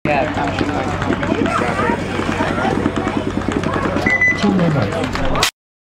2 minutes.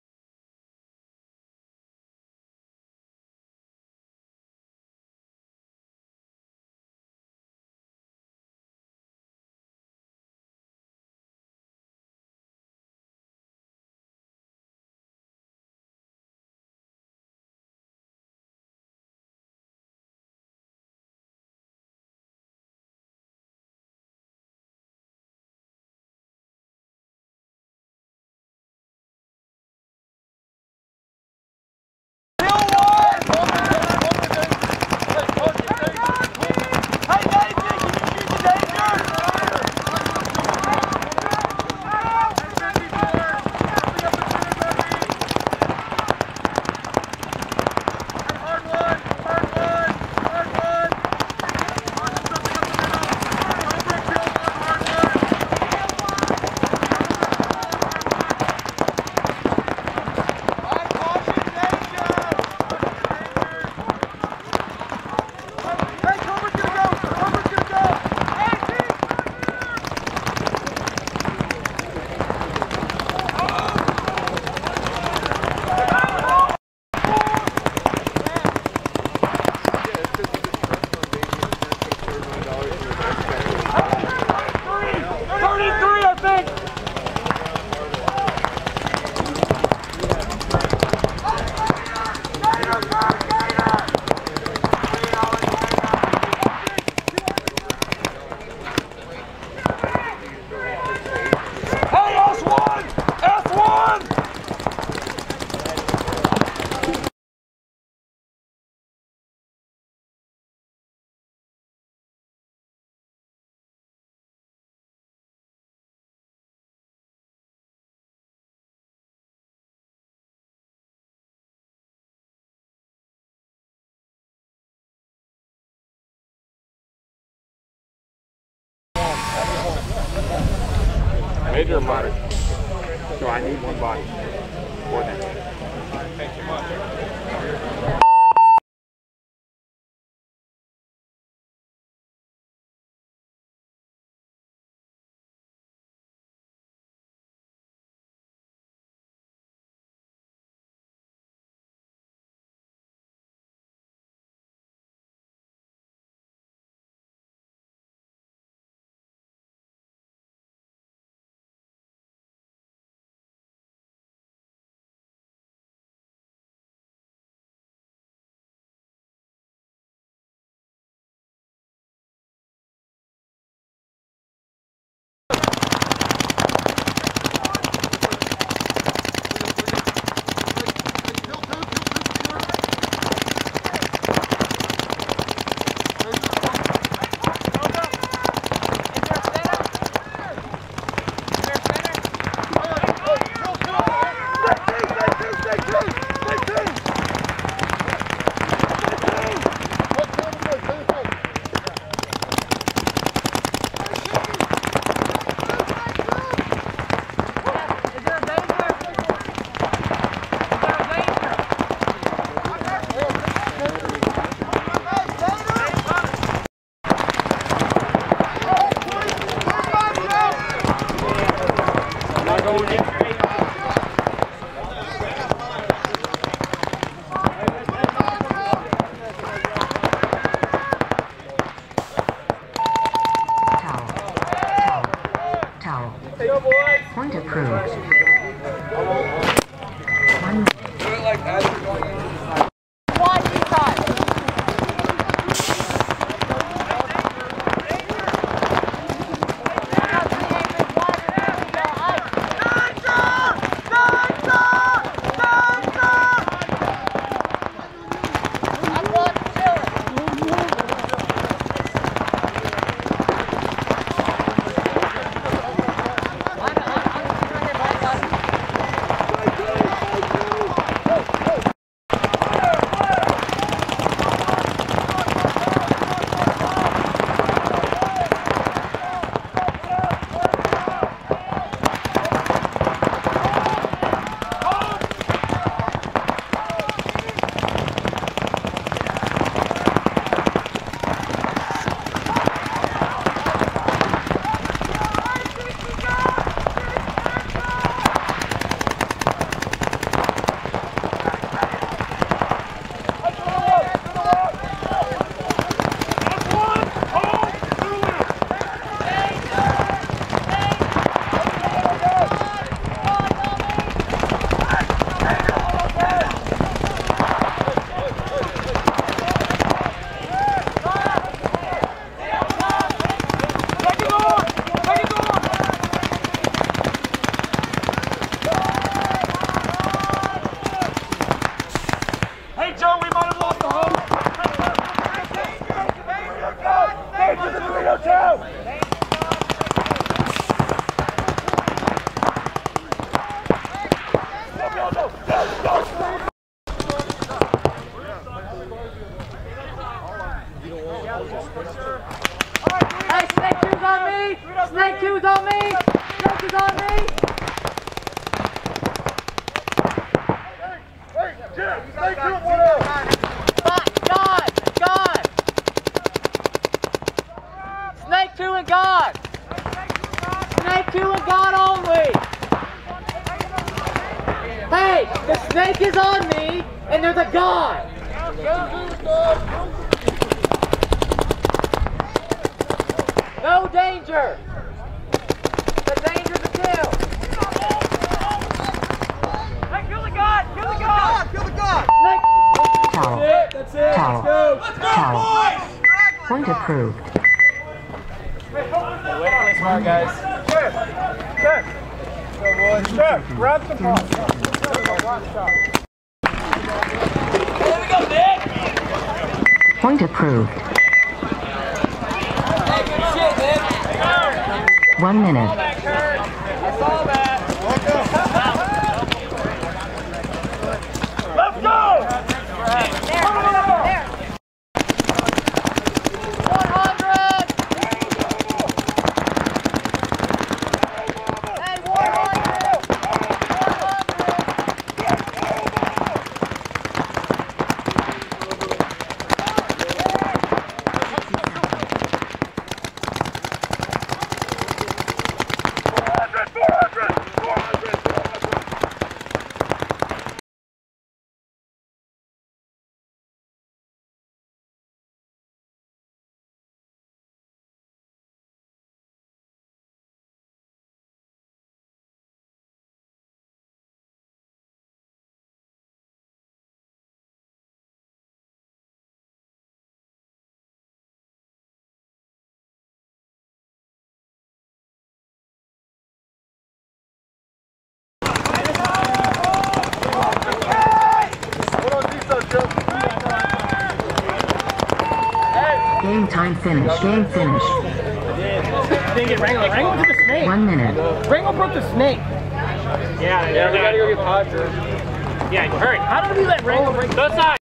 Major body. So I need one body. More than. Thank you much. Point approved. 1 Go! me! Snake 2 is on me! Snake is on me! Hey, Jim! Snake 2 and 1 else! God! Snake 2 and God! Snake 2 and God only! Hey, the snake is on me, and there's a God! No danger! The danger's a kill! Hey, kill the God! Kill the God! Kill the God! Snake! Foul. That's it! Foul. Let's go, Foul. boys! Point approved. Play smart, guys. Good. Go, boys. Good. Grab some ball. There we go, Nick! Point approved. Hey, good shit, Nick! 1 minute. I saw that! Let's go! 100! Hey, 100! 400! Game time finish. Game finish. Didn't get Wrangle. Wrangle did the snake. 1 minute. Wrangle broke the snake. Yeah, we gotta go get Podger. Yeah, hurry. How did we let Wrangle break the snake?